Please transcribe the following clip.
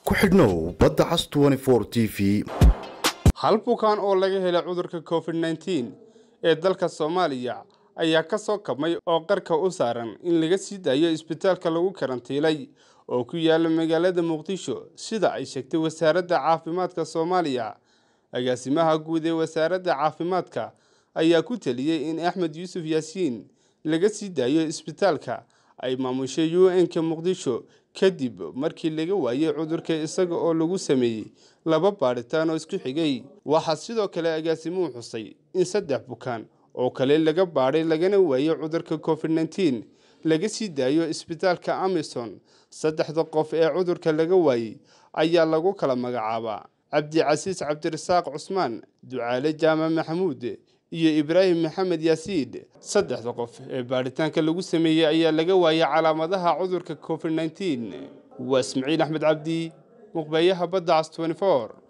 ku xidhnow badda cas 24 TV. hal bukaan oo laga helay cudurka COVID-19 ee dalka Soomaaliya ayaa ka soo kabmay oo qarka u saaran in laga sii daayo isbitaalka lagu karantiilay oo ku yaala magaalada Muqdisho sida ay sheegtay wasaaradda caafimaadka Soomaaliya. agaasimaha guud ee wasaaradda caafimaadka ayaa ku taliyay in Axmed Yuusuf Yaasiin laga sii daayo isbitaalka ay maamushay UN-ka Muqdisho kadib markii laga waayay cudurka isaga oo lagu sameeyay laba baaritaan oo isku xigay. waxa sidoo kale agaasimuhu xusay in 3 bukaan oo kale laga baaray lagana waayay cudurka COVID-19 laga sii daayo isbitaalka Amison. 3 qof ee cudurka laga waayay ayaa lagu kala magacaabaa Cabdi Casiis Cabdirasaaq Cusmaan, Ducaale Jaamac Maxamuud iyo Ibraahim Maxamed Yaasiin. 3 qof ee baaritaanka lagu sameeyay ayaa laga waayay calaamadaha cudurka COVID-19. waa Ismaaciil Axmed Cabdi, muqbayaha badda cas 24.